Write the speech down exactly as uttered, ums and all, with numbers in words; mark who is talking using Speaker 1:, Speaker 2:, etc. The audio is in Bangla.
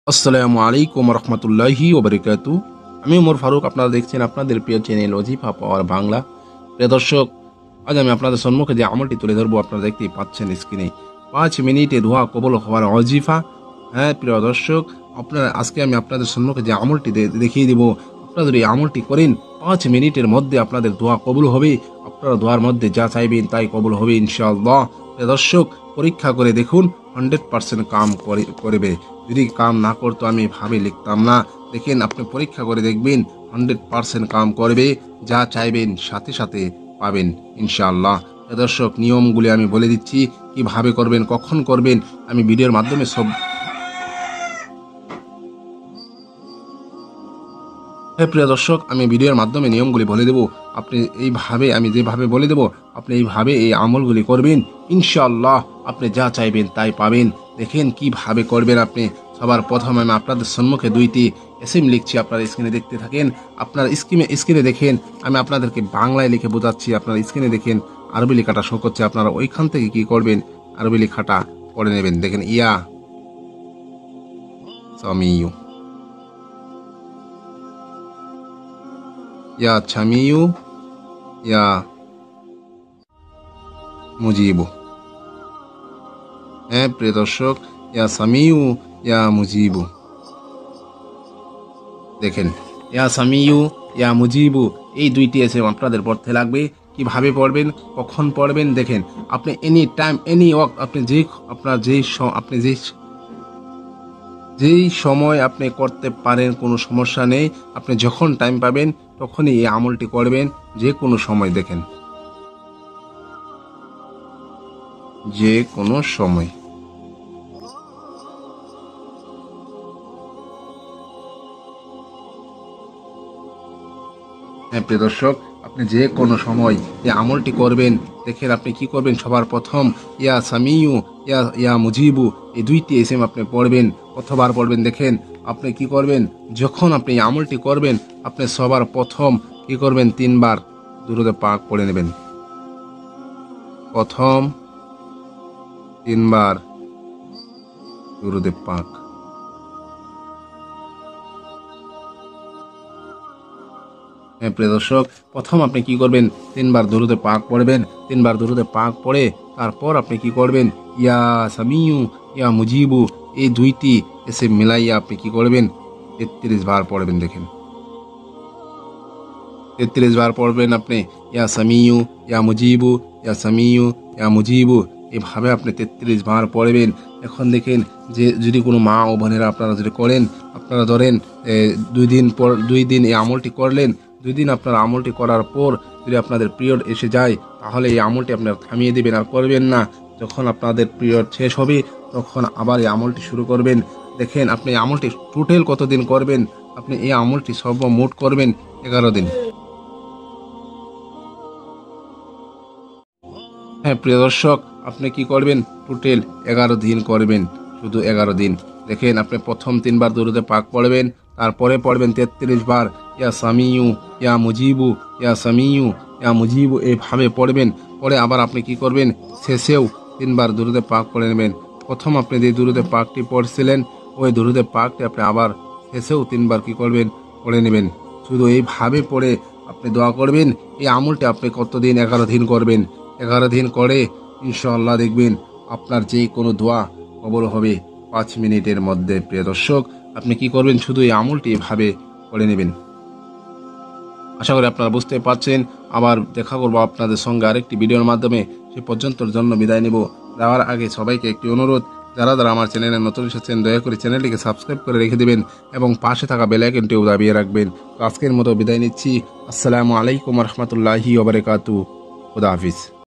Speaker 1: আসসালামু আলাইকুম রহমতুল্লাহি ওবরাকাতু। আমি ওমর ফারুক, আপনারা দেখছেন আপনাদের প্রিয় চ্যানেল ওজিফা পাওয়ার বাংলা। প্রিয় দর্শক, আজ আমি আপনাদের সম্মুখে যে আমলটি তুলে ধরবো, আপনারা দেখতেই পাচ্ছেন স্ক্রিনে। পাঁচ মিনিটে দোয়া কবুল হওয়ার ওজিফা। হ্যাঁ প্রিয় দর্শক, আপনারা আজকে আমি আপনাদের সম্মুখে যে আমলটি দেখিয়ে দিব, আপনারা যদি এই আমলটি করেন পাঁচ মিনিটের মধ্যে আপনাদের দোয়া কবুল হবে। আপনারা দোয়ার মধ্যে যা চাইবেন তাই কবুল হবে ইনশাআল্লাহ। প্রিয় দর্শক, পরীক্ষা করে দেখুন, হান্ড্রেড পার্সেন্ট কাম করবে। যদি কাম না করতো আমি ভাবে লিখতাম না। দেখেন, আপনি পরীক্ষা করে দেখবেন, হান্ড্রেড পার্সেন্ট কাম করবে। যা চাইবেন সাথে সাথে পাবেন ইনশাআল্লাহ। দর্শক, নিয়মগুলি আমি বলে দিচ্ছি, কিভাবে করবেন, কখন করবেন, আমি ভিডিওর মাধ্যমে সব হ্যাঁ প্রিয় দর্শক, আমি ভিডিওর মাধ্যমে নিয়মগুলি বলে দেব। আপনি এইভাবে, আমি যেভাবে বলে দেব আপনি এইভাবে এই আমলগুলি করবেন ইনশাআল্লাহ। আপনি যা চাইবেন তাই পাবেন। দেখেন কিভাবে করবেন আপনি। সবার প্রথম আমি আপনাদের সম্মুখে দুইটি এসএম লিখছি, আপনারা স্ক্রিনে দেখতে থাকেন। আপনার স্ক্রিনে স্ক্রিনে দেখেন, আমি আপনাদেরকে বাংলায় লিখে বোঝাচ্ছি। আপনারা স্ক্রিনে দেখেন আরবি লেখাটা শো করছে। আপনারা ওইখান থেকে কি করবেন, আরবি লেখাটা পড়ে নেবেন। দেখেন, ইয়া সামিউ, ইয়া ছামিউ, ইয়া মুজিবু। হ্যাঁ প্রিয় দর্শক, ইয়া সামিউ, ইয়া মুজিবু। দেখেন, ইয়া সামিউ, ইয়া মুজিবু, এই দুইটি এসে আপনাদের পড়তে লাগবে। কিভাবে পড়বেন, কখন পড়বেন, দেখেন আপনি এনি টাইম এনি ওয়াক, আপনি যে আপনার যেই আপনি যেই যেই সময় আপনি করতে পারেন, কোনো সমস্যা নেই। আপনি যখন টাইম পাবেন তখনই এই আমলটি করবেন, যে কোনো সময়। দেখেন, যে কোনো সময়। হ্যাঁ প্রিয় দর্শক, আপনি যে কোনো সময় এই আমলটি করবেন। দেখেন, আপনি কি করবেন, সবার প্রথম ইয়া সামিউ, ইয়া ইয়া মুজিবু, এই দুইটি এসএম আপনি পড়বেন, কতবার পড়বেন। দেখেন, আপনি কি করবেন, যখন আপনি এই আমলটি করবেন আপনি সবার প্রথম কি করবেন, তিনবার দুরূদে পাক পড়ে নেবেন। প্রথম তিনবার দুরূদে পাক। হ্যাঁ প্রিয় দর্শক, প্রথম আপনি কি করবেন, তিনবার দুরূদে পাক পড়বেন। তিনবার দুরূদে পাক পড়ে তারপর আপনি কি করবেন, ইয়া সামিউ, ইয়া মুজিবু, এই দুইটি এসে মিলাইয়া আপনি কি করবেন, তেত্রিশ বার পড়বেন। দেখেন, তেত্রিশ বার পড়বেন আপনি। ইয়া সামিউ, ইয়া মুজিবু, ইয়া সামিউ, ইয়া মুজিবু, এভাবে আপনি তেত্রিশ বার পড়বেন। এখন দেখেন, যে যদি কোনো মা ও বোনেরা আপনারা যদি করেন, আপনারা ধরেন দুই দিন পর দুই দিন এই আমলটি করলেন, দুই দিন আপনার আমলটি করার পর যদি আপনাদের পিরিয়ড এসে যায়, তাহলে এই আমলটি আপনারা থামিয়ে দেবেন, আর করবেন না। যখন আপনাদের পিরিয়ড শেষ হবে তখন আবার এই আমলটি শুরু করবেন। দেখেন, আপনি এই আমলটি টোটাল কতদিন করবেন, আপনি এই আমলটি সর্বমোট করবেন এগারো দিন। হ্যাঁ প্রিয় দর্শক, আপনি কি করবেন, টোটাল এগারো দিন করবেন, শুধু এগারো দিন। দেখেন, আপনি প্রথম তিনবার দুরূদে পাক পড়বেন, তারপরে পড়বেন তেত্রিশ বার ইয়া সামিউ, ইয়া মুজিবু, ইয়া সামিউ, ইয়া মুজিবু, এইভাবে পড়বেন। পরে আবার আপনি কি করবেন, শেষেও তিনবার দুরূদে পাক পড়ে নেবেন। প্রথম আপনি যে দুরূদে পাকটি পড়ছিলেন, ওই দুরূদে পাকটি আপনি আবার শেষেও তিনবার কি করবেন, পড়ে নেবেন। শুধু এইভাবে পড়ে আপনি দোয়া করবেন। এই আমলটি আপনি কতদিন, এগারো দিন করবেন। এগারো দিন করে ইনশাআল্লাহ দেখবেন আপনার যে কোনো দোয়া কবুল হবে পাঁচ মিনিটের মধ্যে। প্রিয় দর্শক, আপনি কি করবেন, শুধু এই আমলটি এভাবে করে নেবেন। আশা করি আপনারা বুঝতে পারছেন। আবার দেখা করবো আপনাদের সঙ্গে আরেকটি ভিডিওর মাধ্যমে। সে পর্যন্তর জন্য বিদায় নেব। যাওয়ার আগে সবাইকে একটি অনুরোধ, যারা যারা আমার চ্যানেলে নতুন এসেছেন দয়া করে চ্যানেলটিকে সাবস্ক্রাইব করে রেখে দেবেন এবং পাশে থাকা বেল আইকনটিও দাবিয়ে রাখবেন। তো আজকের মতো বিদায় নিচ্ছি। আসসালামু আলাইকুম রহমতুল্লাহি ওয়া বারাকাতুহু। খুদা হাফিজ।